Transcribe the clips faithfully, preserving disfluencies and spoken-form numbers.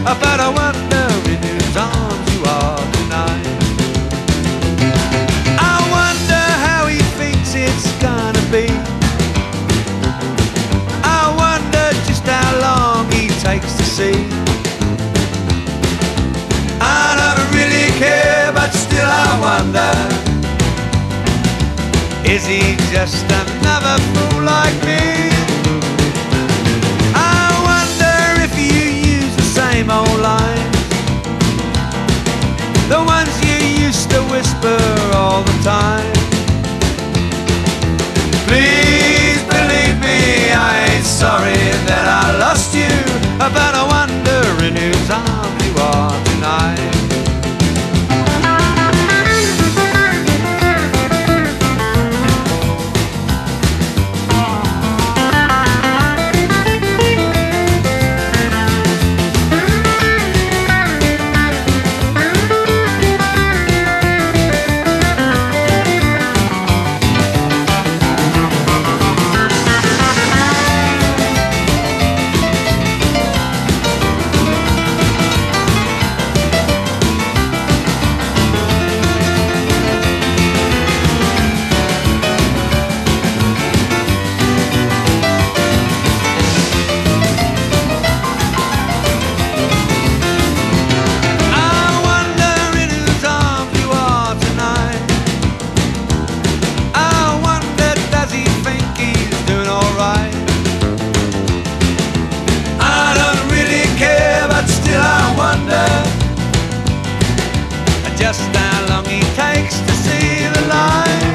but I wonder in whose arms you are tonight. I wonder how he thinks it's gonna be. I wonder just how long he takes to see. I don't really care, but still I wonder, is he just another fool like me? I wonder if you use the same old lines, the ones you used to whisper all the time. Please believe me, I ain't sorry that I lost you, but I wonder in whose arms you are tonight. Just how long he takes to see the light.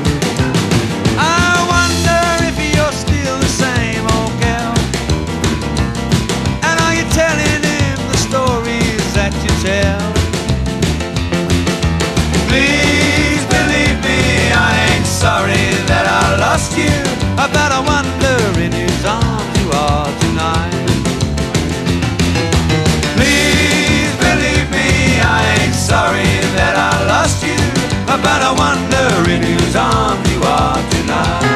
I wonder if you're still the same old girl, and are you telling him the stories that you tell? Please believe me, I ain't sorry that I lost you, but I wonder in whose arms you are tonight. Please believe me, I ain't sorry that I lost you, but I wonder in whose arms you are tonight.